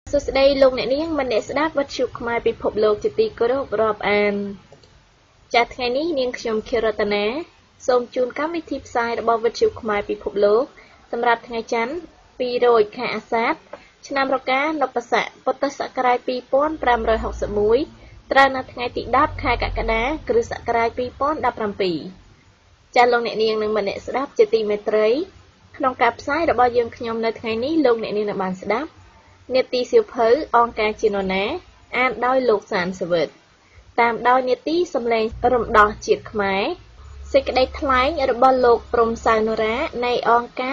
សួស្តីលោកអ្នកនាងមនៈស្ដាប់វិទ្យុខ្មែរពិភពលោកជាទីគោរពរាប់អានចាត់ថ្ងៃនេះនាងខ្ញុំខេរតនាសូមជូនកម្មវិធីផ្សាយរបស់វិទ្យុខ្មែរពិភពលោកសម្រាប់ថ្ងៃច័ន្ទ200ខែអាសាឍឆ្នាំរកានពស័កពុទ្ធសករាជ2561ត្រូវនៅថ្ងៃទី10ខែកក្កដាគ្រិស្តសករាជ2017ចាស់លោកអ្នកនាងនិងមនៈស្ដាប់ជាទីមេត្រីក្នុងការផ្សាយរបស់យើងខ្ញុំនៅថ្ងៃនេះលោកអ្នកនាងនឹងបានស្ដាប់នេតិសៀវភៅអង្គការជានរណាអានដោយលោកសានសវិតតាមដោយនេតិសម្លេងរំដោះជាតិខ្មែរសេចក្តីថ្លែងរបស់លោកព្រំសៅនរានៃអង្គការ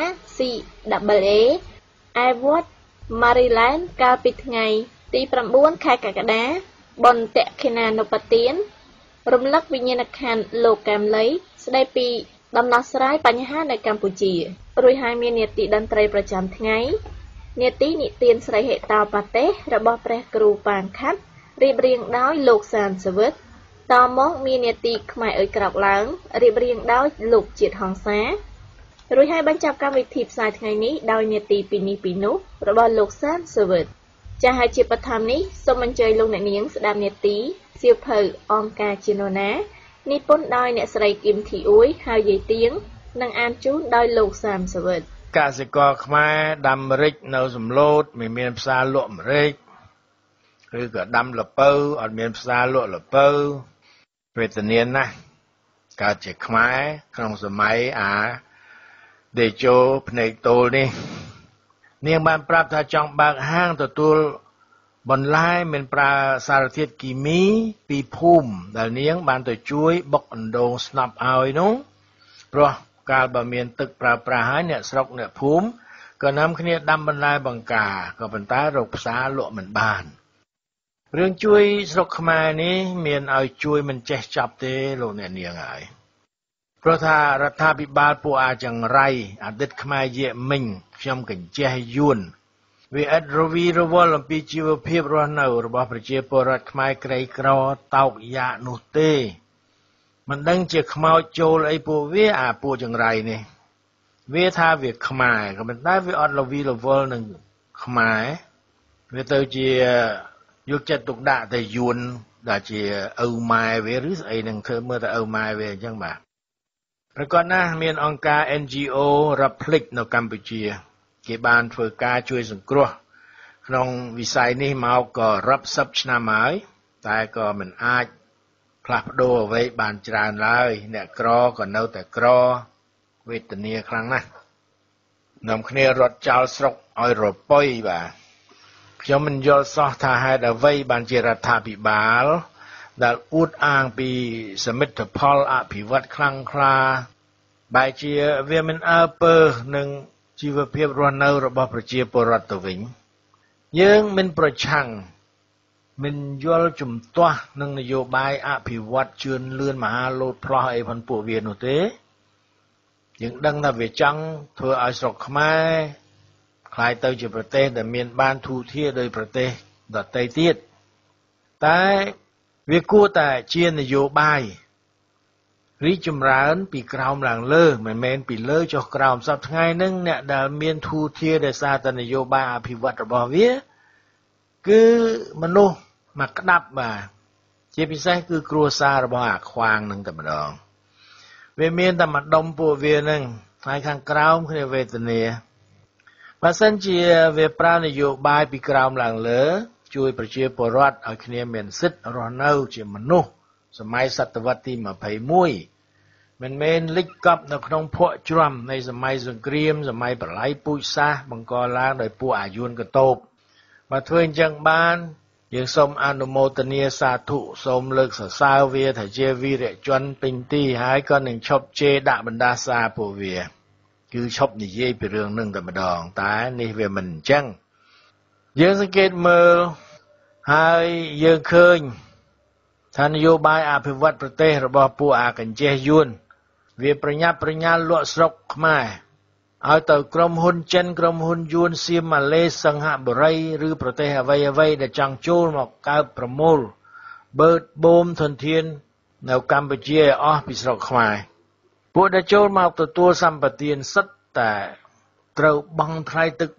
CWA ឯវត្ត Maryland កាលពីថ្ងៃទី9ខែកក្កដាបុណ្យតក្កិណានុប្បទានរំលឹកវិញ្ញាណក្ខន្ធលោកកែមលីស្ដីពីដំណោះស្រាយបញ្ហានៅកម្ពុជារួចហើយមាននេតិតន្ត្រីប្រចាំថ្ងៃនេតិនិទានស្រីហេតោប៉ាតេរបស់ព្រះគ្រូប៉ាងខាត់រៀបរៀងដោយលោកសានសវិតតមកមាននេតិខ្មែរអើយក្រោកឡើងរៀបរៀងដោយលោកជាតិហង្សារួចហើយបញ្ចប់កម្មវិធីផ្សាយថ្ងៃនេះដោយនេតិពីនេះពីនោះរបស់លោកសានសវិតចាស់ហើយជាបឋមនេះសូមអញ្ជើញលោកអ្នកនាងស្ដាប់នេតិសៀវភៅអង្គការជានរណានិពន្ធដោយអ្នកស្រីគឹមធីអ៊ួយហើយយាយទៀងនិងអានជូនដោយលោកសានសវិតកសិករខ្មែរដាំម្រេចនៅសំឡូតមិនមានផ្សារលក់ម្រេចឬក៏ដាំល្ពៅអត់មានផ្សារលក់ល្ពៅវេទនាណាស់កើតជាខ្មែរក្នុងសម័យដេជោភ្នែកតូលនេះនាងបានប្រាប់ថាចង់បើកហាងទទួលបន្លែមិនប្រើសារធាតុគីមីពីភូមិដែលនាងបានទៅជួយបុកអណ្ដូងស្នប់ឲ្យនោះព្រោះកាលបើមានទឹកប្រើប្រាស់ហើយអ្នកស្រុកអ្នកភូមិក៏នាំគ្នាដាំបន្លែបង្ការក៏ប៉ុន្តែរកផ្សារលក់មិនបានរឿងជួយស្រុកខ្មែរនេះមានឲ្យជួយមិនចេះចាប់ទេលោកអ្នកនាងហើយព្រោះថារដ្ឋាភិបាលពួកអាចង្រៃអតីតខ្មែរយេមិញខ្ញុំកញ្ចេះយួនវាឥតរវីរវល់អំពីជីវភាពរស់នៅរបស់ប្រជាពលរដ្ឋខ្មែរក្រីក្រតោកយ៉ាកនោះទេមិនដឹងជាខ្មោចចូលអីពួកវាពួកចង្រៃនេះវាថាវាខ្មែរក៏ប៉ុន្តែវាអត់រវីរវល់នឹងខ្មែរវាទៅជាយកចិត្តទុកដាក់ទៅយួនដែលជាឪម៉ែវាឬស្អីនឹងធ្វើមើលទៅឪម៉ែវាអញ្ចឹងបាទប្រកបណាស់មានអង្គការ NGO រាប់ភ្លេចនៅកម្ពុជាគេបានធ្វើការជួយសង្គ្រោះក្នុងវិស័យនេះមកក៏រាប់សិបឆ្នាំហើយតែក៏មិនអាចផ្លាស់ប្ដូរអ្វីបានច្រើនឡើយអ្នកក្រក៏នៅតែក្រវេទនាខ្លាំងណាស់នាំគ្នារត់ចោលស្រុកឲ្យរប៉ុយបាទខ្ញុំមិនយល់សោះថាហេតុអ្វីបានជារដ្ឋាភិបាលដែលអួតអាងពីសមិទ្ធផលអភិវឌ្ឍខ្លាំងក្លាបែរជាវាមិនអើពើនឹងជីវភាពរស់នៅរបស់ប្រជាពលរដ្ឋទៅវិញយើងមិនប្រឆាំងមិនយល់ជំទាស់នឹងនយោបាយអភិវឌ្ឍជឿនលឿនមហាលោតផ្លោះអីផងពួកវានោះទេយើងដឹងថាវាចង់ធ្វើឲ្យស្រុកខ្មែរคล้ายទៅជាប្រទេសដែលមានបានធូរធារដោយប្រទេសដទៃទៀតតែវាគួរតែជានយោបាយរីកចម្រើនពីក្រោមឡើងលើមិនមែនពីលើចុះក្រោមសពថ្ងៃហ្នឹងអ្នកដែលមានធូរធារដោយសារតែនយោបាយអភិវឌ្ឍរបស់វាគឺមនុស្សមកក្តាប់បាទជាពិសេសគឺគ្រួសាររបស់អាខ្វាងនឹងតែម្ដងវាមានតែម្ដុំពួកវាហ្នឹងហើយខាងក្រោមគ្នាវេទនាបើសិនជាវាប្រើនយោបាយពីក្រោមឡើងលើជួយប្រជាពលរដ្ឋឲ្យគ្នាមានសិទ្ធិរស់នៅជាមនុស្សសម័យសតវត្សទី21មិនមែនលិចកប់នៅក្នុងភក់ជ្រាំនៃសម័យសង្គ្រាមសម័យប្រល័យពូជសាសន៍បង្កឡើងដោយពួកអាយួនកតូបបើធ្វើអញ្ចឹងបានយើងសូមអនុមោទនាសាធុសូមលើកសរសើរវាថាជាវីរជនពេញទីហើយក៏នឹងឈប់ជេរដាក់បណ្ដាសាពួកវាគឺឈប់និយាយពីរឿងនឹងតែម្ដងតែនេះវាមិនអញ្ចឹងយើងសង្កេតមើលហើយយើងឃើញថានយោបាយអភិវឌ្ឍប្រទេសរបស់ពួកអាកញ្ចេះយួនវាប្រញាប់ប្រញាល់លក់ស្រុកខ្មែរឲ្យទៅក្រុមហ៊ុនចិនក្រុមហ៊ុនយួនសៀមម៉ាឡេសិង្ហបុរីឬប្រទេសអ្វីដែលចង់ចូលមកកើបប្រមូលបឺតបូមធនធាននៅកម្ពុជាឲ្យអស់ពីស្រុកខ្មែរពួកដែលចូលមកទទួលសម្បទានសិតតែត្រូវបង់ថ្លៃទឹកប៊ិច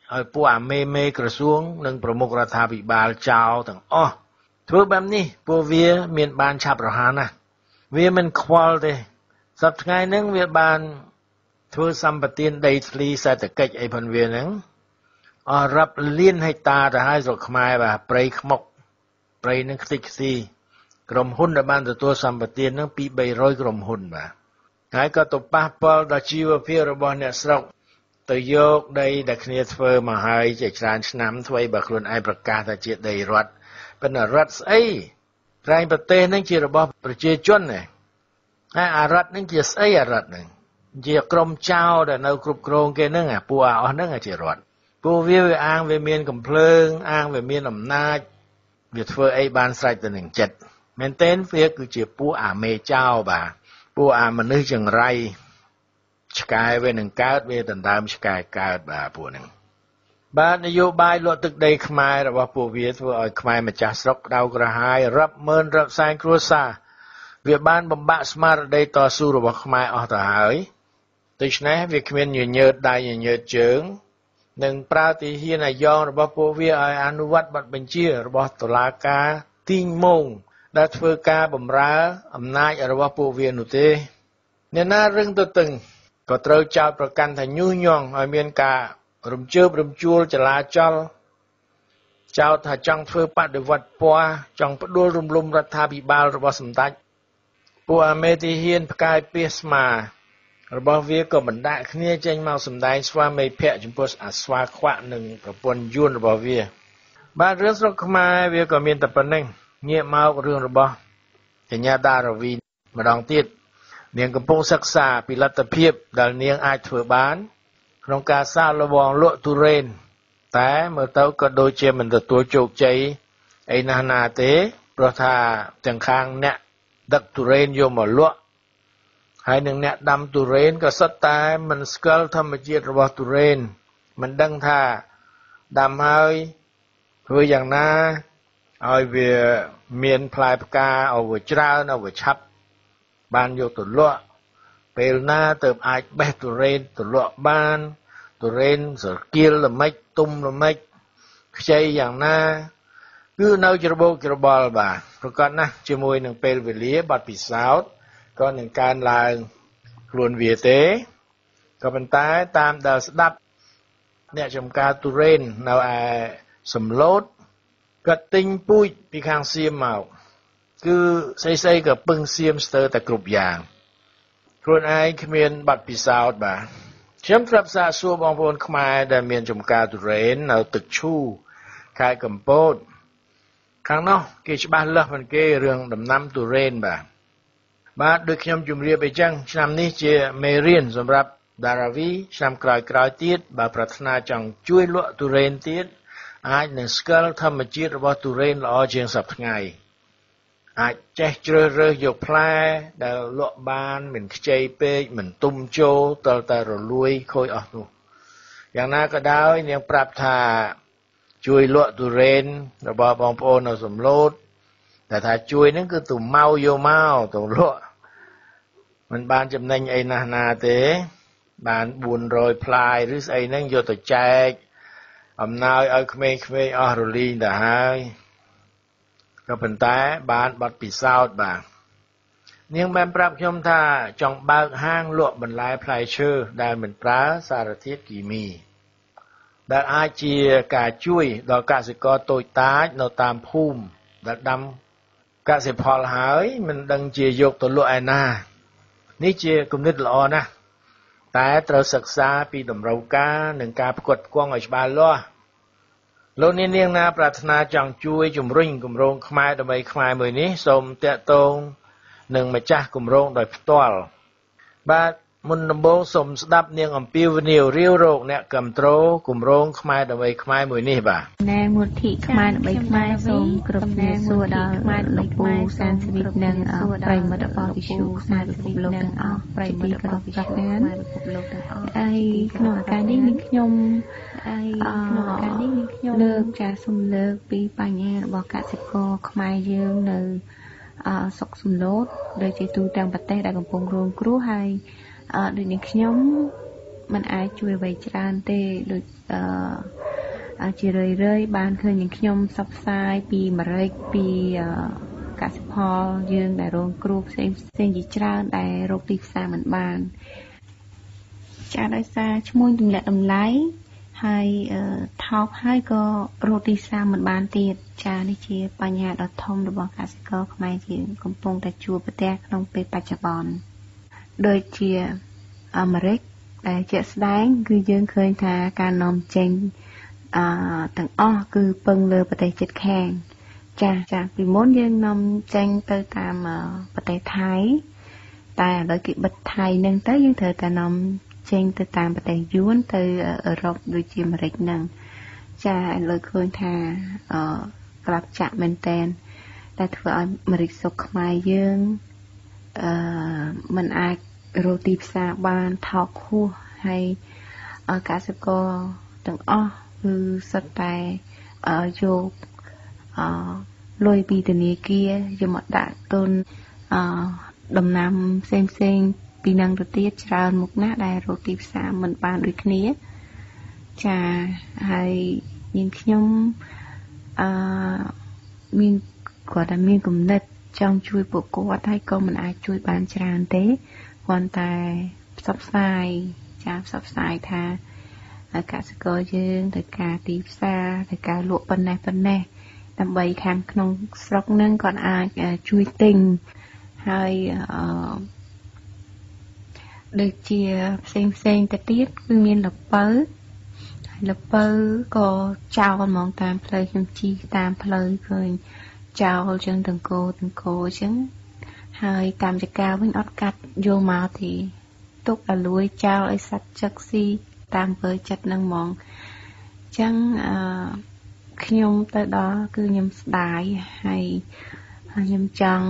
ឲ្យពួកអាមេក្រសួងនិងប្រមុខរដ្ឋាភិបាលចោលទាំងអស់ធ្វើបែបនេះពួកវាមានបានឆាប់រហ័សណាស់វាមិនខ្វល់ទេសប្តាហ៍ថ្ងៃហ្នឹងវាបានធ្វើសម្បទានដីធ្លីសេដ្ឋកិច្ចអីផងវាហ្នឹងអស់រាប់លានហិកតាទៅហើយស្រុកខ្មែរបាទព្រៃខ្មុកព្រៃហ្នឹងខ្ទេចខ្ទីក្រុមហ៊ុនដែលបានទទួលសម្បទានហ្នឹងពី300ក្រុមហ៊ុនបាទហើយក៏ទៅប៉ះពាល់ដល់ជីវភាពរបស់អ្នកស្រុកទៅយកដីដែលគ្នាធ្វើមកហើយជាច្រើនឆ្នាំធ្វើបើខ្លួនឯងប្រកាសថាជាដីរដ្ឋប៉ុន្តែរដ្ឋស្អីក្រែងប្រទេសហ្នឹងជារបស់ប្រជាជនណាហើយអារដ្ឋហ្នឹងជាស្អីអារដ្ឋហ្នឹងជាក្រុមចៅដែលនៅគ្រប់គ្រងគេហ្នឹងអាពួកអស់ហ្នឹងជារដ្ឋពួកវាអាងវាមានកំភ្លើងអាងវាមានអំណាចវាធ្វើអីបានស្រេចទៅនឹងចិត្តមែនទែនវាគឺជាពួកអាមេចៅបាទពួកអាមនុស្សចង្រៃឆ្កែវានឹងកើតវាដណ្ដើមឆ្កែកើតបាទពួកហ្នឹងបាទនយោបាយលក់ទឹកដីខ្មែររបស់ពួកវាធ្វើឲ្យខ្មែរម្ចាស់ស្រុកក្តៅក្រហាយរាប់ម៉ឺនរាប់សែនគ្រួសារវាបានបំបាក់ស្មារតីតស៊ូរបស់ខ្មែរអស់ទៅហើយដូច្នេះវាគ្មានញញើតដៃញញើតជើងនិងប្រើទីហ៊ានអាយ៉ងរបស់ពួកវាឲ្យអនុវត្តបទបញ្ជារបស់តុលាការទីងម៉ោងដែលធ្វើការបំរើអំណាចរបស់ពួកវានោះទេអ្នកណារឹងទៅតឹងក៏ត្រូវចោទប្រកាន់ថាញុះញង់ឲ្យមានការរំជើបរំជួលចលាចលចោទថាចង់ធ្វើបដិវត្តពណ៌ចង់ផ្ដួលរំលំរដ្ឋាភិបាលរបស់សម្ដេចពួកអាមេទីហ៊ានផ្កាយពាសស្មារបស់វាក៏បណ្ដាក់គ្នាចេញមកសម្ដែងស្វាមីភក្តិចំពោះអាស្វាខ្វាក់និងប្រពន្ធយួនរបស់វាបាទរឿងស្រុកខ្មែរវាក៏មានតែប៉ុណ្្នឹងងាកមករឿងរបស់កញ្ញាដារវីម្ដងទៀតនាងកំពុងសិក្សាពីលទ្ធភាពដែលនាងអាចធ្វើបានក្នុងការសាកល្បងលក់ទុរេនតែមើលទៅក៏ដូចជាមិនទទួលជោគជ័យអីណាស់ណាទេព្រោះថាទាំងខាងអ្នកដឹកទុរេនយកមកលក់ហើយនឹងអ្នកដាំទុរេនក៏សុទ្ធតែមិនស្គាល់ធម្មជាតិរបស់ទុរេនមិនដឹងថាដាំហើយធ្វើយ៉ាងណាឲ្យវាមានផ្លែផ្កាឲ្យវាច្រើនឲ្យវាឆាប់បានយកទៅលក់ពេលណាទើបអាចបេះទុរេនទៅលក់បានទុរេនស្រគៀលល្មិចទុំល្មិចខ្ចីយ៉ាងណាគឺនៅច្របូកច្របល់បាទប្រកបណាស់ជាមួយនឹងពេលវេលាបទពិសោធន៍ក៏នឹងកើនឡើងខ្លួនវាទេក៏ប៉ុន្តែតាមដែលស្ដាប់អ្នកចំការទុរេននៅឯសំឡូតគាត់ទិញពូជពីខាងសៀមមកគឺស្អីៗក៏ពឹងសៀមស្ទើរតែគ្រប់យ៉ាងខ្លួនឯងគ្មានបទពិសោធន៍បាទខ្ញុំប្រាប់សាកសួរបងប្អូនខ្មែរដែលមានចំការទុរេននៅទឹកឈូខេត្តកំពតខាងនោះគេច្បាស់លាស់មិនគេរឿងដំណាំទុរេនបាទដូចខ្ញុំជម្រាបអីចឹងឆ្នាំនេះជាមេរៀនសម្រាប់ដារាវីឆ្នាំក្រោយៗទៀតបើប្រាថ្នាចង់ជួយលក់ទុរេនទៀតអាចនឹងស្គាល់ធម្មជាតិរបស់ទុរេនល្អជាងសប្តាហ៍ថ្ងៃអាចចេះជ្រើសរើសយកផ្លែដែលលក់បានមិនខ្ចីពេកមិនទុំចូលតលតែរលួយខូចអស់នោះយ៉ាងណាក៏ដោយនាងប្រាប់ថាជួយលក់ទុរេនរបស់បងប្អូននៅសំឡូតតែថាជួយហ្នឹងគឺទៅមកយកមកទៅលក់មិនបានចំណេញអីណាស់ណាទេបាន400ផ្លាយឬស្អីហ្នឹងយកទៅចែកអំណោយឲ្យក្មេងៗអស់រលីងទៅហើយក៏ប៉ុន្តែបានបទពិសោធន៍បាទនាងបានប្រាប់ខ្ញុំថាចង់បើកហាងលក់បន្លែផ្លែឈើដែលមិនប្រើសារធាតុគីមីដែលអាចជាការជួយដល់កសិករតូចតាចនៅតាមភូមិដែលដាំកសិផលហើយមិនដឹងជាយកទៅលក់ឯណានេះជាគំនិតល្អណាស់តែត្រូវសិក្សាពីតម្រូវការនិងការផ្គត់ផ្គង់ឲ្យច្បាស់លាស់លោកនាងណាប្រាថ្នាចង់ជួយជំរុញគម្រោងខ្មែរដើម្បីខ្មែរមួយនេះសូមតាក់ទងនឹងម្ចាស់គម្រោងដោយផ្ទាល់បាទមុនដំបូងសូមស្ដាប់នាងអំពីវនីវរាវរោគអ្នកគ្រប់គ្រងគម្រោងខ្មែរដើម្បីខ្មែរមួយនេះបាទណែមូលធិខ្មែរដើម្បីខ្មែរសូមគ្រប់ជំរាបសួរដល់លោកពូសានស្វីតនិងប្រិយមិត្តរបស់វិទ្យុខ្មែរពិភពលោកទាំងអស់ប្រិយមិត្តរបស់វិទ្យុខ្មែរពិភពលោកទាំងអស់ហើយក្នុងឱកាសនេះមានខ្ញុំលើកចាសូមលើកពីបញ្ហារបស់កសិករខ្មែរយើងនៅសុកសំឡូតដែលជាទូទាំងប្រទេសដែលកំពុងរងគ្រោះហើយដូចនេះខ្ញុំมันអាចជួយអ្វីច្រើនទេដូចជារឿយៗបានឃើញនឹងខ្ញុំផ្សព្វផ្សាយពីអាមេរិកពីកសិផលយើងដែលរងគ្រោះផ្សេងជាច្រើនដែលរកទីផ្សារមិនបានចាដោយសារឈ្មោះទម្លាក់តម្លៃហើយថោកហើយក៏រកទីផ្សារមិនបានទៀតចានេះជាបញ្ហាដ៏ធំរបស់កសិករខ្មែរយើងកំពុងតែជួបប្រទះក្នុងពេលបច្ចុប្បន្នដូចជាអាមេរិកដែលជាក់ស្ដែងគឺយើងឃើញថាការនាំចេញទាំងអស់គឺពឹងលើប្រទេសជិតខាងចាពីមុនយើងនាំចេញទៅតាមប្រទេសថៃតែឥឡូវគេបិទថៃនឹងទៅយើងត្រូវតែនាំចេញទៅតាមប្រទេសយួនទៅអឺរ៉ុបដូចជាអាមេរិកហ្នឹងចាឥឡូវឃើញថាក្លាប់ចាក់មែនតែនតែធ្វើឲ្យអាមេរិកសុកខ្មែរយើងมันអាចរកទីផ្សារបានថោកហួសហើយកសិករទាំងអស់គឺសិតតែយកលុយពីធនាគារយកមកដាក់ទុនដំណាំផ្សេងពីនឹងទៅទៀតច្រើនមុខណាស់ដែលរកទីផ្សារមិនបានដូចគ្នាចាហើយនាងខ្ញុំមានគាត់តែមានគំនិតចង់ជួយពួកគាត់ហើយក៏មិនអាចជួយបានច្រើនទេគ្រាន់តែផ្សព្វផ្សាយថាកសិករយើងត្រូវការទីផ្សារត្រូវការលក់ប៉ុណ្ណេះដើម្បីខាងក្នុងស្រុកហ្នឹងគាត់អាចជួយទិញហើយដូចជាផ្សេងទៅទៀតគឺមានល្ពៅក៏ចោលហ្មងតាមផ្លូវខ្ញុំជិះតាមផ្លូវឃើញចោលចឹងទាំងគោចឹងហើយកម្មចការវិញអត់កាត់យកមកទេទុកឲ្យលួយចោលឲ្យសត្វចឹកស៊ីតាមអំពើចិត្តហ្នឹងហ្មងចឹងខ្ញុំទៅដល់គឺខ្ញុំស្ដាយហើយខ្ញុំចង់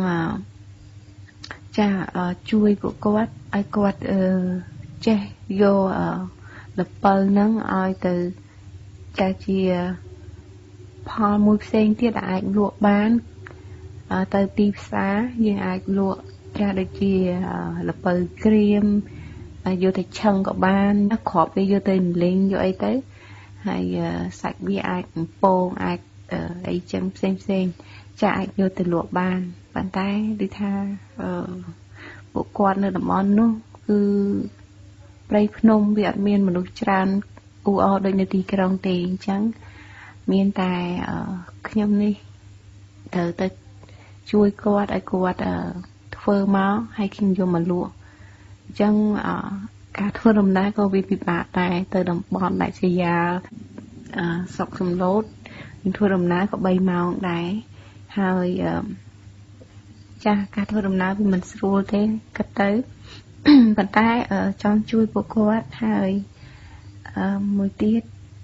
ជួយពួកគាត់ឲ្យគាត់ចេះយកល្ពៅហ្នឹងឲ្យទៅជាផលមួយផ្សេងទៀតដែលអាចលក់បានទៅទីផ្សារយើងអាចលក់ដូចជាល្ពៅក្រៀមយកទៅឆឹងក៏បានគ្រាប់វាយកទៅលីងយកអីទៅហើយសាច់វាអាចពងអាចអីចឹងផ្សេងអាចយកទៅលក់បានប៉ុន្តែដូចថាពួកគាត់នៅតំបន់នោះគឺព្រៃភ្នំវាអត់មានមនុស្សច្រើនអ៊ូអរដូចនៅទីក្រុងទេអញ្ចឹងមានតែខ្ញុំនេះត្រូវទៅជួយគាត់ឲ្យគាត់ធ្វើមកហើយខ្ញុំយកមកលក់អញ្ចឹងការធ្វើដំណើរក៏វាពិបាកដែរទៅតំបន់ដាច់ស្រយាលស្រុកសំឡូតខ្ញុំធ្វើដំណើរក៏3ម៉ោងដែរហើយការធ្វើដំណើរវាមិនស្រួលទេគិតទៅប៉ុន្តែចង់ជួយពួកគាត់ហើយមួយទៀត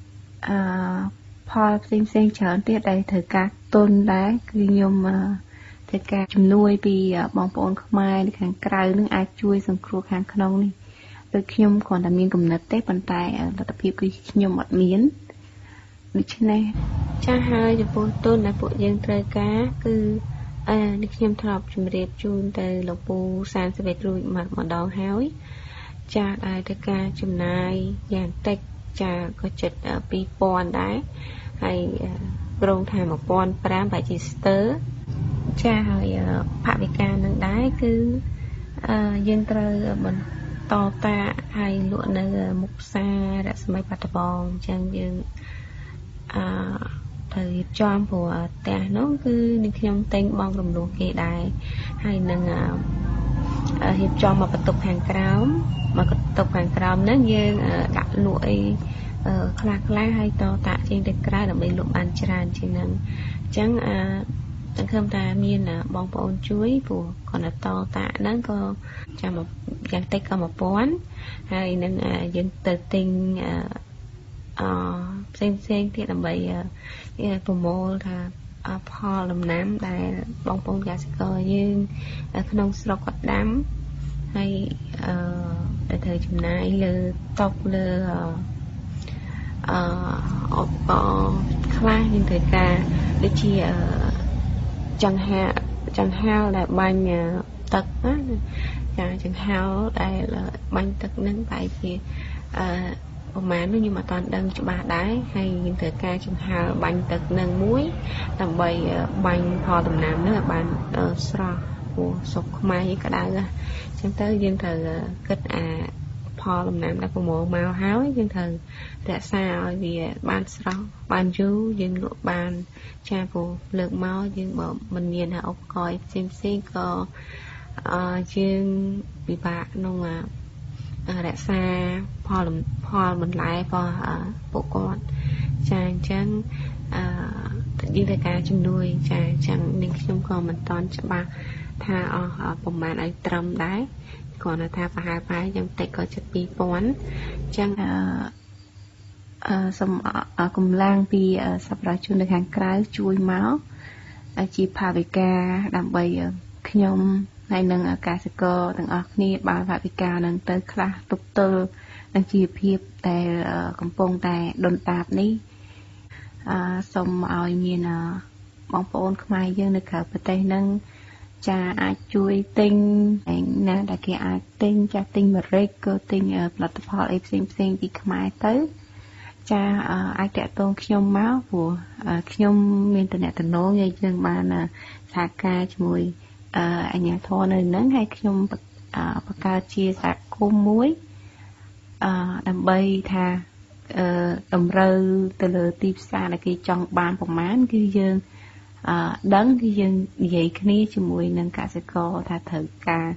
ផលផ្សេងច្រើនទៀតដែលត្រូវការទុនដែរគឺខ្ញុំត្រូវការជំនួយពីបងប្អូនខ្មែរនៅខាងក្រៅនឹងអាចជួយសង្គ្រោះខាងក្នុងនេះដូចខ្ញុំគ្រាន់តែមានគំនិតទេប៉ុន្តែលទ្ធភាពគឺខ្ញុំអត់មានដូច្នេះចាស់ហើយចំពោះទុនដែលពួកយើងត្រូវការគឺនេះខ្ញុំធ្លាប់ជម្រាបជូនទៅលោកពូសានសវេតរួចម្ដងហើយចាដែលត្រូវការចំណាយយ៉ាងតិចចាក៏ជិត 2000 ដែរហើយប្រងថា1500បែរជាស្ទើរចាហើយផវិកានឹងដែរគឺយើងត្រូវបន្តតាហើយលក់នៅមុខផ្សាររស្មីបាត់ដំបងអញ្ចឹងយើងត្រូវរៀបចំព្រោះផ្ទះនោះគឺនឹងខ្ញុំទិញបងរំលោះគេដែរហើយនឹងរៀបចំមកបន្ទប់ខាងក្រោមហ្នឹងយើងដាក់លក់អីខ្លះហើយតតាក់ចេញទៅក្រៅដើម្បីលក់បានច្រើនជាងហ្នឹងអញ្ចឹងសង្ឃឹមថាមានបងប្អូនជួយព្រោះគាត់តតាក់ហ្នឹងក៏ចាំយ៉ាងតិចក៏1000ហើយនឹងយើងទៅទិញផ្សេងទៀតដើម្បីប្រមូលថាផលដំណាំដែលបងប្អូនកសិករយើងក្នុងស្រុកគាត់ដាំហើយដែលត្រូវចំណាយលើតុកលើឧបករណ៍ខ្លះយើងត្រូវការដូចជាចង្ហាល់ដែលបាញ់ទឹកណាចាចង្ហាល់ដែលបាញ់ទឹកហ្នឹងបែរជាប្រហែលនោះខ្ញុំអត់តាន់ដឹងច្បាស់ដែរហើយយើងត្រូវការចំហាលបាញ់ទឹកនឹងមួយដើម្បីបាញ់ផលដំណាំនោះឲ្យបានស្រស់ព្រោះស្រុកខ្មែរយើងក្តៅអញ្ចឹងទៅយើងត្រូវគិតផលដំណាំដែលប្រមូលមកហើយយើងត្រូវរក្សាឲ្យវាបានស្រស់បានយូរយើងលក់បានចាព្រោះលើកមកយើងបើមិនមានឧបករណ៍ផ្សេងក៏យើងពិបាកក្នុងរក្សាផលបន្លែរបស់ពួកគាត់ចាអញ្ចឹងយើងត្រូវការជំនួយចាអញ្ចឹងនាងខ្ញុំក៏មិនតន់ច្បាស់ថាអស់ប្រមាណឲ្យត្រឹមដែរគ្រាន់តែថាប្រហែលយ៉ាងតិចក៏ជិត 2000 អញ្ចឹងសូមកម្លាំងពីសប្បុរសជននៅខាងក្រៅជួយមកជាផាវិកាដើម្បីខ្ញុំហើយនឹងកសិករទាំងអស់គ្នាបានផាវិកានឹងទៅខ្លះទប់ទល់នឹងជីវភាពដែលកំពុងតែដុនដាបនេះសូមឲ្យមានបងប្អូនខ្មែរយើងនៅក្រៅប្រទេសនឹងចាអាចជួយទិញឯណាដែលគេអាចទិញចាស់ទិញម្រេចក៏ទិញផលិតផលអីផ្សេងពីខ្មែរទៅចាអាចតាក់ទងខ្ញុំមកព្រោះខ្ញុំមានតំណែងយើងបានសហការជាមួយអញ្ញាធរនៅហ្នឹងហើយខ្ញុំបង្កើតជាសហគមន៍មួយដើម្បីថាតម្រូវទៅលើទីផ្សារដែលគេចង់បានប្រមាណគឺយើងដឹងគឺយើងនិយាយគ្នាជាមួយនឹងកសិករថាត្រូវការ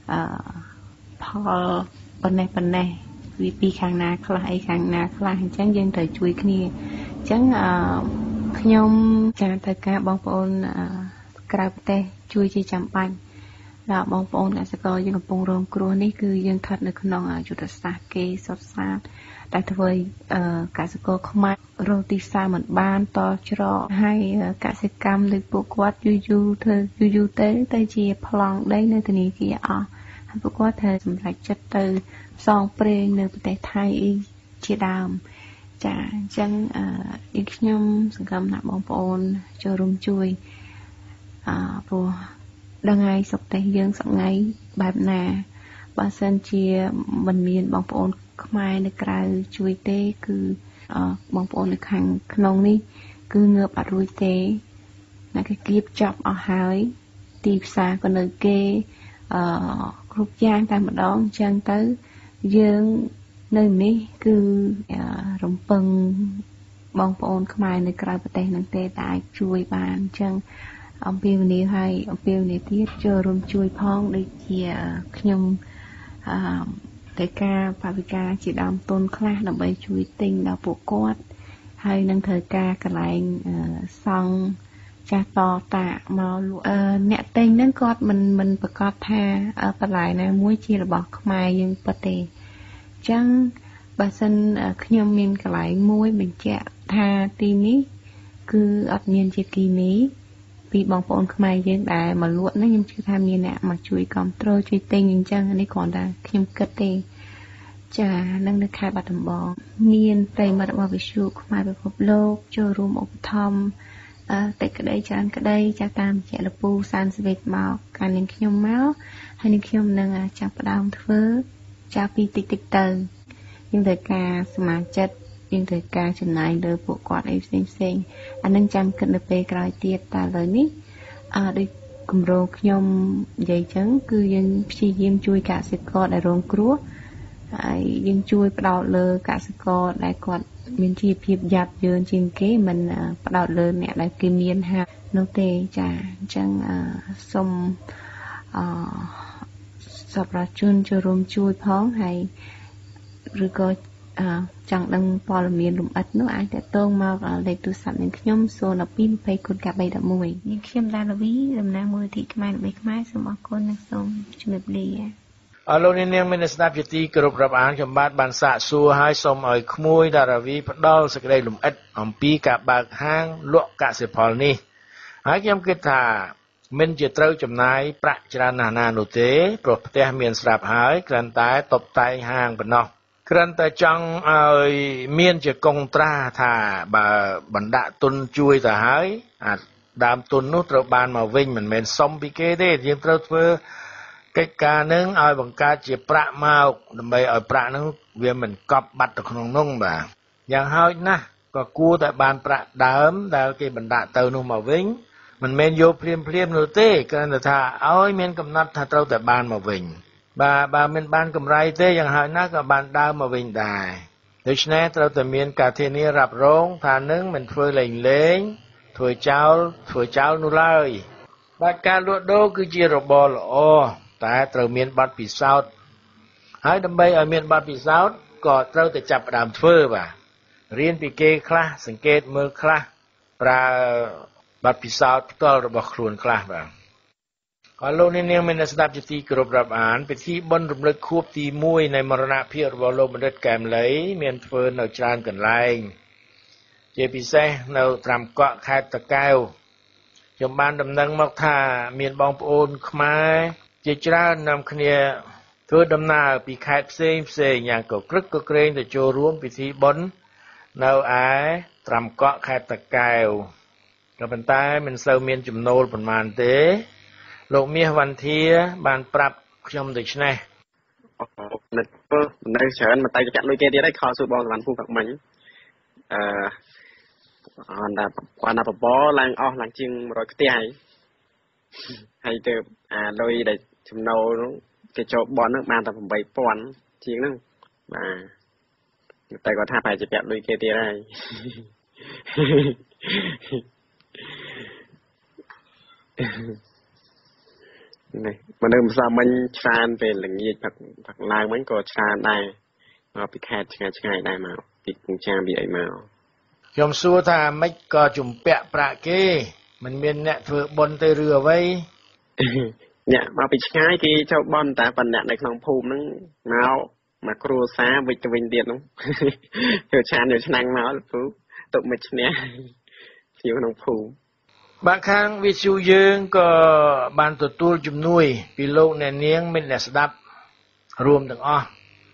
ផលប៉ុណ្ណេះវាពីខាងណាខ្លះអីខាងណាខ្លះអញ្ចឹងយើងត្រូវជួយគ្នាអញ្ចឹងខ្ញុំចាត្រូវការបងប្អូនក្រៅប្រទេសជួយជាចាំបាច់ដល់បងប្អូនកសិករយើងកំពុងរងគ្រោះនេះគឺយើងស្ថិតនៅក្នុងយុទ្ធសាស្ត្រគេសុទ្ធសាធដែលធ្វើឲ្យកសិករខ្មែររកទីផ្សារមិនបានតច្រកហើយកសិកម្មលើពួកគាត់យូរទៅជាប្លង់ដីនៅធនាគារអស់ហើយពួកគាត់ត្រូវសម្រេចចិត្តទៅផ្សងព្រេងនៅប្រទេសថៃអីជាដើមចាអញ្ចឹងខ្ញុំសង្ឃឹមថាបងប្អូនចូលរួមជួយព្រោះដឹងហើយសុខទេសយើងសងៃបែបណាបើសិនជាមិនមានបងប្អូនខ្មែរនៅក្រៅជួយទេគឺបងប្អូននៅខាងក្នុងនេះគឺងើបអត់រួចទេណាគេគៀបចាប់អស់ហើយទីផ្សារក៏នៅគេគ្រប់យ៉ាងតែម្ដងអញ្ចឹងទៅយើងនៅនេះគឺរំពឹងបងប្អូនខ្មែរនៅក្រៅប្រទេសនឹងទេតែអាចជួយបានអញ្ចឹងអំពាវនាវឲ្យអំពាវនាវទៀតចូលរួមជួយផងដូចជាខ្ញុំតែការបវិការជាដើមទុនខ្លះដើម្បីជួយទិញដល់ពួកគាត់ហើយនឹងត្រូវការកន្លែងសង់ចាស់តតាមកលក់អ្នកទិញហ្នឹងគាត់មិនប្រកាសថាបន្លែណាមួយជារបស់ខ្មែរយើងពិតទេអញ្ចឹងបើសិនខ្ញុំមានកន្លែងមួយបញ្ជាក់ថាទីនេះគឺអត់មានជាគីមីពីបងប្អូនខ្មែរយើងដែលមកលក់ហ្នឹងខ្ញុំជឿថាមានអ្នកមកជួយគ្រប់គ្រងជួយទិញអញ្ចឹងនេះគ្រាន់តែខ្ញុំគិតទេចានឹងនៅខេត្តបាត់ដំបងមានប្រិយមិត្តរបស់វិទ្យុខ្មែរពិភពលោកចូលរួមឧបត្ថម្ភតិចក្តីច្រើនក្តីចាតាមជាលពូសានស្វីតមកកាលនាងខ្ញុំមកហើយនាងខ្ញុំនឹងចាប់ផ្ដើមធ្វើចាប់ពីតិចទៅយើងត្រូវការសមាជិកយើងត្រូវការចំណាយលើពួកគាត់អីផ្សេងអានឹងចាំគិតនៅពេលក្រោយទៀតតែឥឡូវនេះដូចគម្រោងខ្ញុំនិយាយចឹងគឺយើងព្យាយាមជួយកសិករដែលរងគ្រោះហើយយើងជួយផ្ដោតលើកសិករដែលគាត់មានជីវភាពយ៉ាប់យ៉ឺនជាងគេមិនផ្ដោតលើអ្នកដែលគេមានហានោះទេចាអញ្ចឹងសូមសប្បុរសជនចូលរួមជួយផងហើយឬក៏ចង់ដឹងព័ត៌មានលម្អិតនោះអាចតាក់ទងមកលេខទូរស័ព្ទនឹងខ្ញុំ01220 20 នាងខ្ញុំដាលវីតំណាងមូលនិធិខ្មែរល្បីខ្មែរសូមអរគុណនិងសូមជម្រាបលាលោកនាងមានស្ដាប់ជាទីគោរពរាប់អានខ្ញុំបានសាកសួរឲ្យសូមឲ្យក្មួយដារាវីផ្ដល់សេចក្តីលម្អិតអំពីការបើកហាងលក់កសិផលនេះហើយខ្ញុំគិតថាមិនជាត្រូវចំណាយប្រាក់ច្រើនណាស់ណានោះទេព្រោះផ្ទះមានស្រាប់ហើយគ្រាន់តែតុបតែងហាងប៉ុណ្ណោះគ្រាន់តែចង់ឲ្យមានជាកុងត្រាថាបើបណ្ដាក់ទុនជួយទៅហើយដើមទុននោះត្រូវបានមកវិញមិនមែនសុំពីគេទេយើងត្រូវធ្វើកិច្ចការនឹងឲ្យបង្កើតជាប្រាក់មកដើម្បីឲ្យប្រាក់នឹងវាមិនកប់បាត់ទៅក្នុងនោះបាទយ៉ាងហោចណាស់ក៏គួរតែបានប្រាក់ដើមដែលគេបណ្ដាក់ទៅនោះមកវិញមិនមែនយកភ្លាមនោះទេគ្រាន់តែថាឲ្យមានកំណត់ថាត្រូវតែបានមកវិញបើមិនបានកម្រៃទេយ៉ាងហោចណាស់ក៏បានដើមមកវិញដែរដូច្នេះត្រូវតែមានការធានារ៉ាប់រងថានឹងមិនធ្វើលេងធ្វើចោលនោះឡើយបាទការលក់ដូរគឺជារបរល្អតែត្រូវមានបទពិសោធន៍ហើយដើម្បីឲ្យមានបទពិសោធន៍ក៏ត្រូវតែចាប់ផ្ដើមធ្វើបាទរៀនពីគេខ្លះសង្កេតមើលខ្លះប្រើបទពិសោធន៍ផ្ទាល់របស់ខ្លួនខ្លះបាទក៏លោកនាងមានស្ដាប់ជាទីគោរពរាប់អានពិធីបុណ្យរំលឹកខួបទី1នៃមរណភាពរបស់លោកបណ្ឌិតកែមលីមានធ្វើនៅច្រើនកន្លែងជាពិសេសនៅត្រាំកក់ខេត្តតាកែវខ្ញុំបានដំណឹងមកថាមានបងប្អូនខ្មែរជាច្រើននាំគ្នាធ្វើដំណើរពីខេត្តផ្សេងយ៉ាងក៏ក្រឹកក៏ក្រែងទៅចូលរួមពិធីបុណ្យនៅឯត្រាំកក់ខេត្តតាកែវក៏ប៉ុន្តែមិនសូវមានចំណូលប៉ុន្មានទេលោកមាសវណ្ធា បានប្រាប់ខ្ញុំដូច្នេះនៅច្រើនមកតែចាក់លុយគេទៀតហើយខលសួរបងសវណ្ណភូកាក់មិញអនតែគាត់ណាបបឡើងអស់ឡើងជាង100ខ្ទះហើយទៅអាលុយដែលចំណូលនោះគេចូលបនហ្នឹងបានតែ8000ជាងហ្នឹងបាទតែគាត់ថាប្រហែលជាពាក់លុយគេទៀតហើយនេះមនុស្សម្សាមិញច្រើនពេលល្ងាចផឹកឡើងមិញក៏ច្រើនដែរមកពីខេត្តឆ្ងាយដែរមកពីពងចាមពីអីមកខ្ញុំសួរថាម៉េចក៏ជំពាក់ប្រាក់គេមិនមានអ្នកធ្វើបុណ្យទេឬអ្វីអ្នកមកពីឆ្ងាយគេចូលបន់តែប៉ុន្តែនៅក្នុងភូមិហ្នឹងមកគ្រួសារវិចទៅវិញទៀតហ្នឹងចូលឆានចូលឆ្នាំងមកពូទុកមួយឈ្នះជាក្នុងភូមិបាទខាងវិទ្យុយើងក៏បានទទួលជំនួយពីលោកអ្នកនាងមានអ្នកស្ដាប់រួមទាំងអស់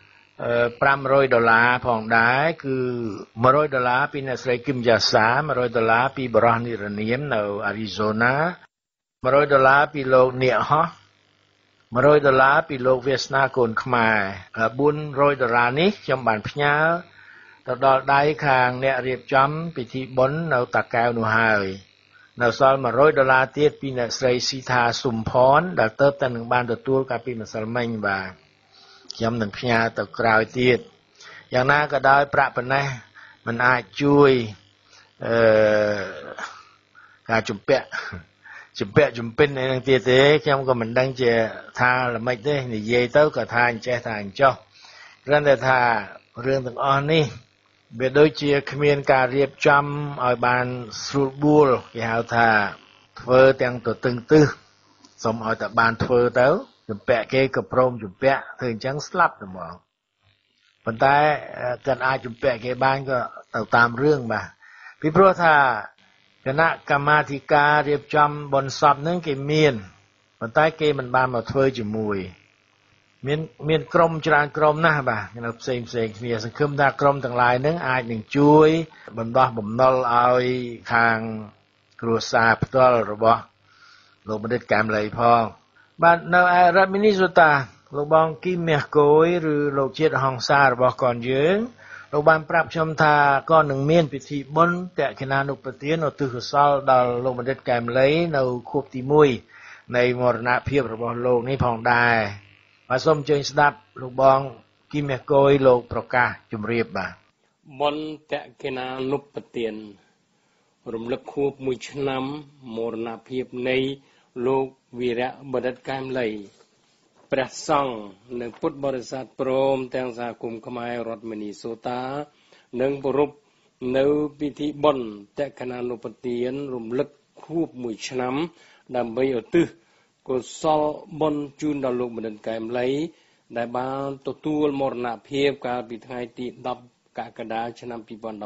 $500ផងដែរគឺ$100ពីអ្នកស្រីគឹមយ៉ាសា$100ពីបរិះនិរនាមនៅអារីโซណា$100ពីលោកនៀកហោះ$100ពីលោកវាសនាកូនខ្មែរ$400នេះខ្ញុំបានផ្ញើទៅដល់ដៃខាងអ្នករៀបចំពិធីបុណ្យនៅតាកែវនោះហើយនៅសល់$100ទៀតពីអ្នកស្រីស៊ីថាសុំផនដែលទៅតែនឹងបានទទួលកាលពីម្សិលមិញបាទខ្ញុំនឹងផ្ញើទៅក្រោយទៀតយ៉ាងណាក៏ដោយប្រាក់ប៉ុណ្ណេះមិនអាចជួយការជំពាក់ជំពិនអីនឹងទៀតទេខ្ញុំក៏មិនដឹងជាថាល្មិចទេនិយាយទៅក៏ថាអញ្ចេះថាអញ្ចោះគ្រាន់តែថារឿងទាំងអស់នេះវាដូចជាគ្មានការរៀបចំឲ្យបានស្រួលបួលគេហៅថាធ្វើទាំងទៅទឹងទឹះសូមឲ្យតែបានធ្វើទៅជំពាក់គេក៏ព្រមជំពាក់ធ្វើអញ្ចឹងស្លាប់ទៅហ្មងប៉ុន្តែគាត់អាចជំពាក់គេបានក៏ទៅតាមរឿងបាទពីព្រោះថាគណៈកម្មាធិការរៀបចំបុណ្យសពហ្នឹងគេមានប៉ុន្តែគេមិនបានមកធ្វើជាមួយមានក្រុមច្រើនក្រុមណាស់បាទនៅផ្សេងគ្នាសង្ឃឹមថាក្រុមទាំងឡាយហ្នឹងអាចនឹងជួយបណ្ដោះបំណុលឲ្យខាងគ្រួសារផ្ទាល់របស់លោកបណ្ឌិតកែមលីផងបាទនៅឯរដ្ឋមីនីសូតាលោកបងគីមមាសគយឬលោកជាតិហង្សារបស់កូនយើងលោកបានប្រាប់ខ្ញុំថាក៏នឹងមានពិធីបុណ្យតេខេណានុប្រទានឧទ្ទិសកុសលដល់លោកបណ្ឌិតកែមលីនៅខួបទី1នៃមរណភាពរបស់លោកនេះផងដែរបាទសូមអញ្ជើញស្ដាប់លោកបងគីមមាសគយលោកប្រកាសជម្រាបបាទបុណ្យតេខេណានុប្រទានរំលឹកខួប1ឆ្នាំមរណភាពនៃលោកវីរៈបណ្ឌិតកែមលីព្រះសង្ឃនិងពុទ្ធបរិស័ទព្រមទាំងសហគមន៍ខ្មែររដ្ឋមីនីសូតានិងប្រពៃនៅពិធីបុណ្យតេខេណានុប្រទានរំលឹកខួប1ឆ្នាំដើម្បីឧទ្ទិសកុសលបុណ្យជូនដល់លោកបណ្ឌិតកែមលីដែលបានទទួលមរណភាពកាលពីថ្ងៃទី10កក្កដាឆ្នាំ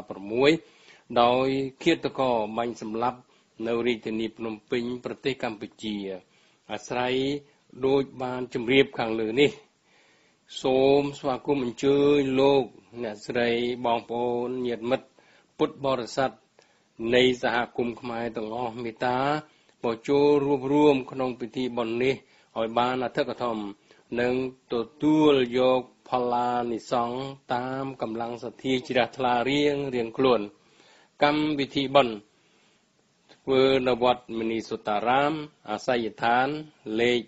2016ដោយឃាតករបាញ់សម្លាប់នៅរាជធានីភ្នំពេញប្រទេសកម្ពុជាអាស្រ័យដោយបានជម្រាបខាងលើនេះសូមស្វាគមន៍អញ្ជើញលោកអ្នកស្រីបងប្អូនញាតិមិត្តពុទ្ធបរិស័ទនៃសហគមន៍ខ្មែរទាំងអស់មេត្តាមកចូលរួមក្នុងពិធីបុណ្យនេះឲ្យបានអធិកធមនិងទទួលយកផល្លានិសង្ឃតាមកម្លាំងសទ្ធាជ្រះថ្លារៀងខ្លួនកម្មវិធីបុណ្យធ្វើនៅវត្តមនីសុតារាមអាស័យដ្ឋានលេខ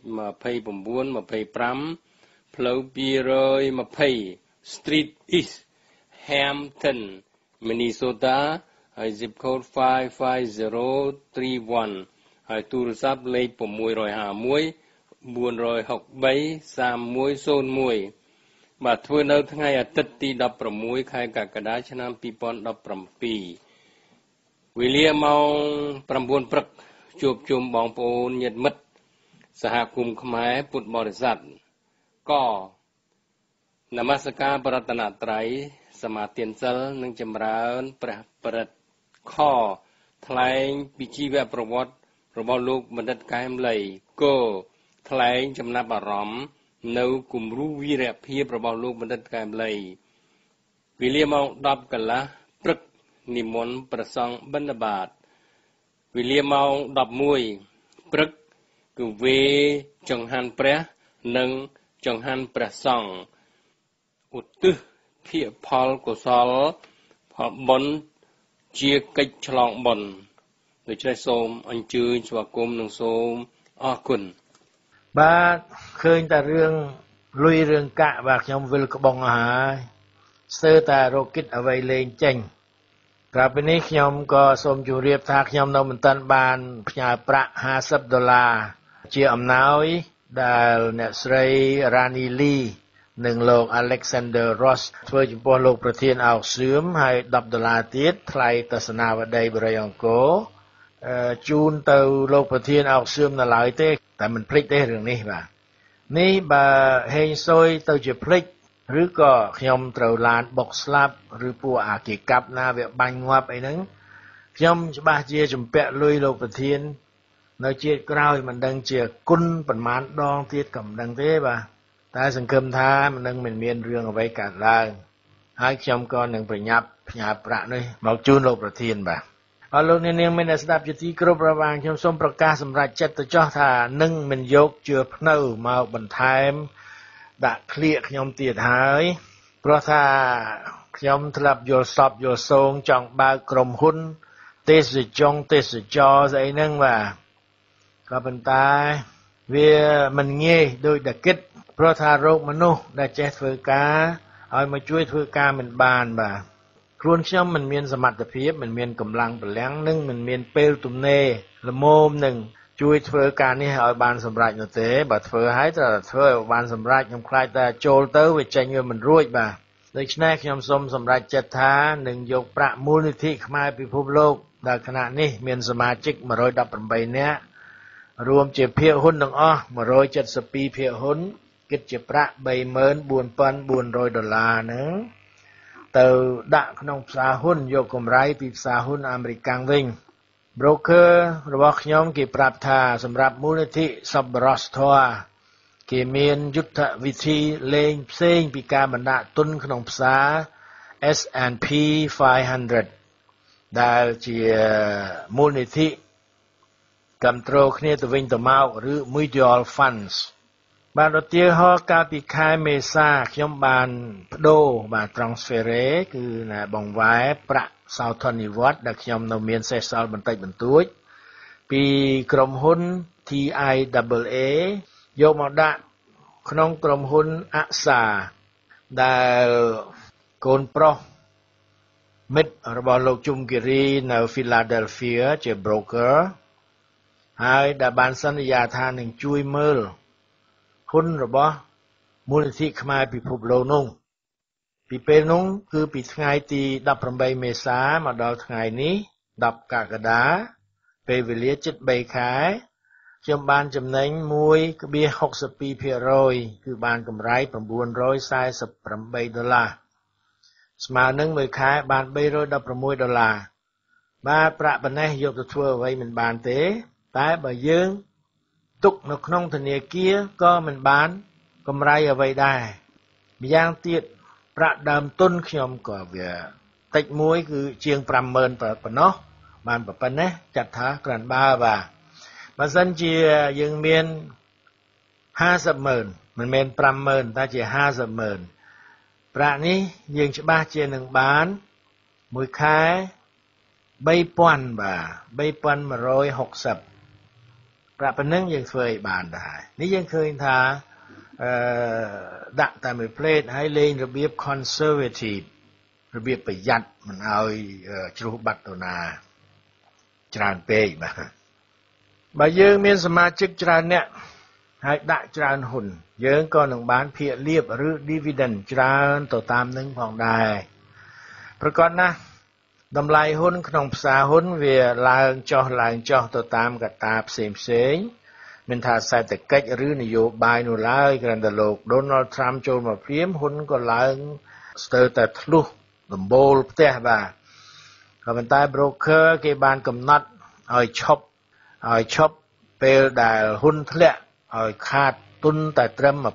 2925ផ្លូវ220 Street East Hampton Minnesota ហើយ zip code 55031 ហើយទូរស័ព្ទលេខ651 463 3101បាទធ្វើនៅថ្ងៃអាទិត្យទី16ខែកក្កដាឆ្នាំ2017វេលាម៉ោង 9 ព្រឹកជួបជុំបងប្អូនញាតិមិត្តសហគមន៍ខ្មែរពុទ្ធបរិស័ទកនមស្ការបរតនត្រ័យសមាទានសិលនិងចម្រើនព្រះបរិត្តខថ្លែងពីជីវប្រវត្តិរបស់លោកបណ្ឌិតកែមលីគថ្លែងចំណាប់អារម្មណ៍នៅគំរូវីរភាពរបស់លោកបណ្ឌិតកែមលីវេលាម៉ោង 10 កន្លះព្រឹកនិមន្តព្រះសង្ឃបិណ្ឌបាតវេលាម៉ោង 11 ព្រឹកគឺវេចង្ហាន់ព្រះនិងចង្ហាន់ព្រះសង្ឃឧទ្ទិសភាគផលកុសលផលបុណ្យជាកិច្ចឆ្លងបុណ្យដូច្នេះសូមអញ្ជើញស្វាគមន៍និងសូមអរគុណបាទឃើញតែរឿងលុយរឿងកាក់បាទខ្ញុំវិលក្បងអស់ហើយស្ទើរតែរកគិតអ្វីលេងចេញក្រៅពីនេះខ្ញុំក៏សូមជម្រាបថាខ្ញុំនៅមិនទាន់បានផ្ញើប្រាក់$50ជាអំណោយដែលអ្នកស្រីរ៉ានីលីនិងលោក Alexander Ross ធ្វើចំពោះលោកប្រធានអោកសឿមហើយ$10ទៀតថ្លៃទស្សនាវដ្តីបរិយអង្គរជូនទៅលោកប្រធានអោកសឿមនៅឡើយទេតែមិនភ្លេចទេរឿងនេះបាទនេះបើហេងស៊ុយទៅជាភ្លេចឬក៏ខ្ញុំត្រូវឡានបុកស្លាប់ឬពួកអាគេកាប់ណាវាបាញ់ងាប់អីហ្នឹងខ្ញុំច្បាស់ជាជំពាក់លុយលោកប្រធាននៅជាតិក្រោយមិនដឹងជាគុណប៉ុន្មានដងទៀតក៏មិនដឹងទេបាទតែសង្ឃឹមថាមិនមានរឿងអ្វីកើតឡើងហើយខ្ញុំក៏នឹងប្រញាប់ផ្ញើប្រាក់នេះមកជូនលោកប្រធានបាទអរលោកអ្នកនាងមានតែស្ដាប់ជាទីគោរពរវាងខ្ញុំសូមប្រកាសសម្រាប់ចិត្តទៅចោះថានឹងមិនយកជឿភ្នៅមកបន្ថែមដាក់ឃ្លៀកខ្ញុំទៀតហើយព្រោះថាខ្ញុំធ្លាប់យល់សពយល់សងចង់បើកក្រុមហ៊ុនទេសចរស្អីហ្នឹងបាទក៏ប៉ុន្តែវាមិនងាយដូចតែគិតព្រោះថារោគមនុស្សដែលចេះធ្វើការឲ្យមកជួយធ្វើការមិនបានបាទខ្លួនខ្ញុំមិនមានសមត្ថភាពមិនមានកម្លាំងពលំនិងមិនមានពេលទំនេរល្មមនឹងជួយធ្វើការនេះឲ្យបានសម្រេចនោះទេបើធ្វើឲ្យត្រូវតែធ្វើឲ្យបានសម្រេចខ្ញុំខ្លាចតែចូលទៅវាចេញវាមិនរួចបាទដូច្នេះខ្ញុំសូមសម្រេចចិត្តថានឹងយកប្រាក់មូលនិធិខ្មែរពិភពលោកដែលគណៈនេះមានសមាជិក118នាក់រួមជាភាគហ៊ុនទាំងអស់172ភាគហ៊ុនគិតជាប្រាក់$34,400ហ្នឹងទៅដាក់ក្នុងផ្សារហ៊ុនយកកម្រៃពីផ្សារហ៊ុនអាមេរិកវិញ broker របស់ខ្ញុំគេប្រាប់ថាសម្រាប់មូលនិធិសប្បុរសធម៌គេមានយុទ្ធវិធីលេងផ្សេងពីការបណ្ដាក់ទុនក្នុងផ្សារ S&P 500ដែលជាមូលនិធិគ្រប់គ្រងគ្នាទៅវិញទៅមកឬ mutual funds បាទឧទាហរណ៍កាលពីខែមេសាខ្ញុំបានបដូរបាទ transfer គឺណាបង្វែរប្រាក់សោធននិវត្តន៍ដែលខ្ញុំនៅមានសេសសល់បន្តិចបន្តួចពីក្រុមហ៊ុន TIAA យកមកដាក់ក្នុងក្រុមហ៊ុនអសាដែលកូនប្រុសមិត្តរបស់លោកជុំគិរីនៅ Philadelphia ជា broker ហើយដែលបានសន្យាថានឹងជួយមើលហ៊ុនរបស់មូលនិធិខ្មែរពិភពលោកនោះពីពេលនោះគឺពីថ្ងៃទី18មេសាមកដល់ថ្ងៃនេះ10កក្កដាពេលវេលាជិត3ខែខ្ញុំបានចំណេញ 1.62% គឺបានកម្រៃ$948ស្មើនឹងមួយខែបាន$316បាទប្រាក់ប៉ុណ្ណេះយកទៅធ្វើអ្វីមិនបានទេតែបើយើងទុកនៅក្នុងធនាគារក៏មិនបានកម្រៃអ្វីដែរម្យ៉ាងទៀតប្រាក់ដើមទុនខ្ញុំក៏វាតិចមួយគឺជាង 50,000 ប៉ុណ្ណោះបានប៉ុណ្ណេះចាត់ថាក្រាន់បើបាទបើសិនជាយើងមាន 50,000មិនមែន50,000តែជា50,000ប្រាក់នេះយើងច្បាស់ជានឹងបានមួយខែ3,000បាទ3,160ប្រាក់ប៉ុណ្ណឹងយើងធ្វើឲ្យបានដែរនេះយើងឃើញថាដាក់តែមួយផ្លេតហើយលេងរបៀប conservative របៀបប្រយ័ត្នមិនឲ្យជ្រុះបាត់ដុល្លារច្រើនពេកបាទបើយើងមានសមាជិកច្រើនអ្នកហើយដាក់ច្រើនហ៊ុនយើងក៏នឹងបានភាគលាភឬ dividend ច្រើនទៅតាមនឹងផងដែរប្រកបណាស់តម្លៃហ៊ុនក្នុងផ្សារហ៊ុនវាឡើងចុះទៅតាមកត្តាផ្សេងមិនថាសេដ្ឋកិច្ចឬនយោបាយនោះឡើយគ្រាន់តែលោក Donald Trump ចូលមកព្រាមហ៊ុនក៏ឡើងស្ទើរតែធ្លុះដំបូលផ្ទះបាទក៏ប៉ុន្តែ broker គេបានកំណត់ឲ្យឈប់ពេលដែលហ៊ុនធ្លាក់ឲ្យខាតទុនតែត្រឹម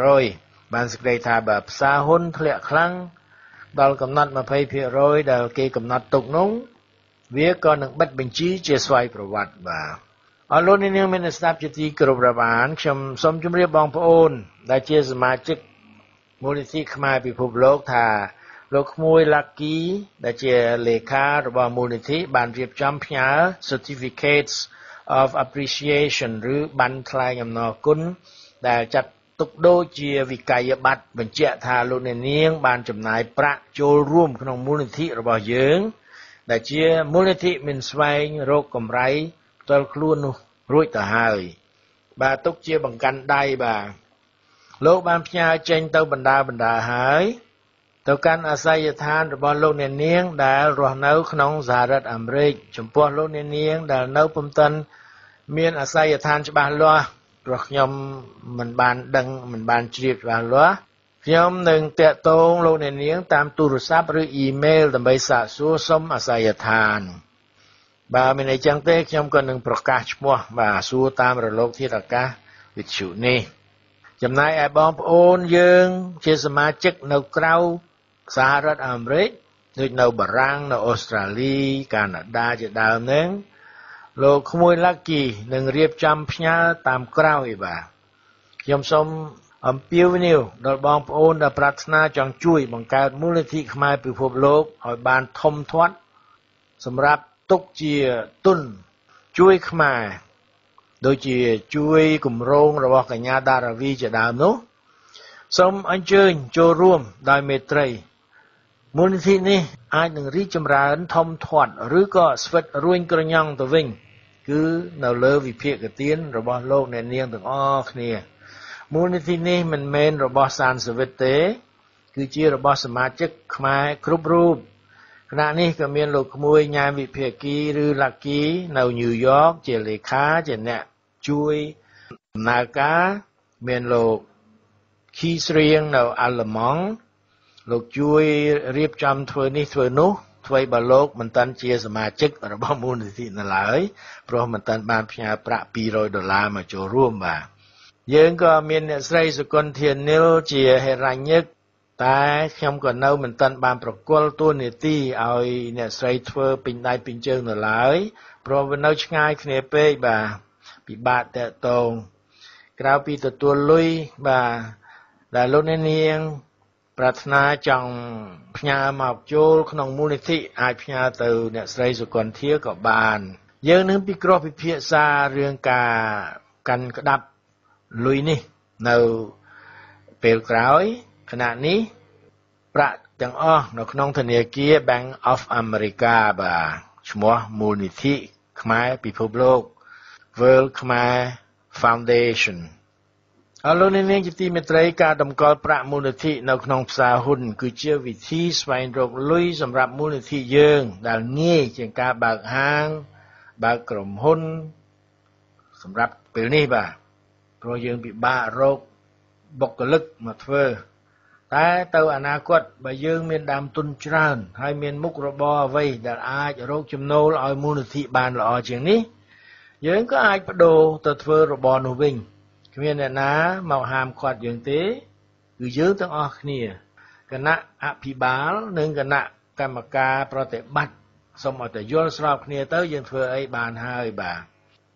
20% បានសេចក្តីថាបើផ្សារហ៊ុនធ្លាក់ខ្លាំងដល់កំណត់ 20% ដែលគេកំណត់ទុកនោះវាក៏នឹងបិទបញ្ជីជាស្វ័យប្រវត្តិបាទអរលោកនាងមានស្ដាប់ជាទីគោរពរាប់អានខ្ញុំសូមជម្រាបបងប្អូនដែលជាសមាជិកមូលនិធិខ្មែរពិភពលោកថាលោកក្មួយ Lucky ដែលជាលេខារបស់មូលនិធិបានរៀបចំផ្ញើ Certificates of Appreciation ឬប័ណ្ណថ្លែងអំណរគុណដែលចាត់ទុកដូចជាវិក័យប័ត្របញ្ជាក់ថាលោកអ្នកនាងបានចំណាយប្រាក់ចូលរួមក្នុងមូលនិធិរបស់យើងដែលជាមូលនិធិមិនស្វែងរកកម្រៃផ្ទាល់ខ្លួននោះរួចទៅហើយបាទទុកជាបង្កាន់ដៃបាទលោកបានផ្ញើចេញទៅបណ្ដាហើយទៅកាន់អាស័យដ្ឋានរបស់លោកអ្នកនាងដែលរស់នៅក្នុងសហរដ្ឋអាមេរិកចំពោះលោកអ្នកនាងដែលនៅពុំទាន់មានអាស័យដ្ឋានច្បាស់លាស់ព្រោះខ្ញុំមិនបានជ្រាបច្បាស់លាស់ខ្ញុំនឹងតាក់ទងលោកអ្នកនាងតាមទូរស័ព្ទឬអ៊ីមែលដើម្បីសាកសួរសុំអាស័យដ្ឋានបើមានអីចឹងទេខ្ញុំក៏នឹងប្រកាសឈ្មោះបាទសួរតាមរលកធាតុអាកាសវិទ្យុនេះចំណែកឯបងប្អូនយើងជាសមាជិកនៅក្រៅសហរដ្ឋអាមេរិកដូចនៅបារាំងនៅអូស្ត្រាលីកាណាដាជាដើមហ្នឹងលោកក្មួយ Lucky នឹងរៀបចំផ្ញើតាមក្រោយបាទខ្ញុំសូមអំពាវនាវដល់បងប្អូនដែលប្រាថ្នាចង់ជួយបង្កើតមូលនិធិខ្មែរពិភពលោកឲ្យបានធំធាត់សម្រាប់ទុកជាទុនជួយខ្មែរដូចជាជួយគម្រោងរបស់កញ្ញាដារាវីជាដើមនោះសូមអញ្ជើញចូលរួមដោយមេត្រីមូលនិធិនេះអាចនឹងរីកចម្រើនធំធាត់ឬក៏ស្វិតរួញក្រញ៉ង់ទៅវិញគឺនៅលើវិភាគទានរបស់លោកអ្នកនាងទាំងអស់គ្នាមូលនិធិនេះមិនមែនរបស់សានសវិតទេគឺជារបស់សមាជិកខ្មែរគ្រប់រូបគណៈនេះក៏មានលោកក្មួយញ៉ែមវិភាគីឬ Lucky នៅញូវយ៉កជាលេខាជាអ្នកជួយដំណើរការមានលោកខីស្រៀងនៅអាល្លឺម៉ង់លោកជួយរៀបចំធ្វើនេះធ្វើនោះធ្វើបើលោកមិនតាន់ជាសមាជិករបស់មូលនិធិនៅឡើយព្រោះមិនតាន់បានផ្ញើប្រាក់$200មកចូលរួមបាទយើងក៏មានអ្នកស្រីសុគន្ធានិលជាហេរញ្ញិកតែខ្ញុំក៏នៅមិនតាន់បានប្រគល់តួនាទីឲ្យអ្នកស្រីធ្វើពេញដៃពេញជើងនៅឡើយព្រោះវានៅឆ្ងាយគ្នាពេកបាទពិបាកតាក់ទងក្រៅពីទទួលលុយបាទដែលលោកអ្នកនាងប្រាថ្នាចង់ផ្ញើមកចូលក្នុងមូលនិធិអាចផ្ញើទៅអ្នកស្រីសុគន្ធាក៏បានយើងនឹងពិគ្រោះពិភាក្សារឿងការកាន់ក្តាប់លុយនេះនៅពេលក្រោយខណៈនេះប្រាក់ទាំងអស់នៅក្នុងធនាគារ Bank of America បាទឈ្មោះមូលនិធិខ្មែរពិភពលោក World Khmer Foundation អរលោកអ្នកនាងជាទីមេត្រីការតម្កល់ប្រាក់មូលនិធិនៅក្នុងផ្សារហ៊ុនគឺជាវិធីស្វែងរកលុយសម្រាប់មូលនិធិយើងដែលងាយជាងការបើកហាងបើកក្រុមហ៊ុនសម្រាប់ពេលនេះបាទព្រោះយើងពិបាករកបុគ្គលិកមកធ្វើតែទៅអនាគតបើយើងមានដើមទុនច្រើនហើយមានមុខរបរអ្វីដែលអាចរកចំណូលឲ្យមូលនិធិបានល្អជាងនេះយើងក៏អាចបដូរទៅធ្វើរបរនោះវិញគ្មានអ្នកណាមកហាមឃាត់យើងទេគឺយើងទាំងអស់គ្នាគណៈអភិបាលនិងគណៈកម្មការប្រតិបត្តិសូមឲ្យតែយល់ស្របគ្នាទៅយើងធ្វើអីបានហើយបាទ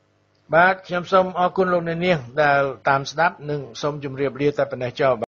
បាទខ្ញុំសូមអរគុណលោកអ្នកនាងដែលតាមស្ដាប់និងសូមជម្រាបលាតែប៉ុណ្ណេះចុះ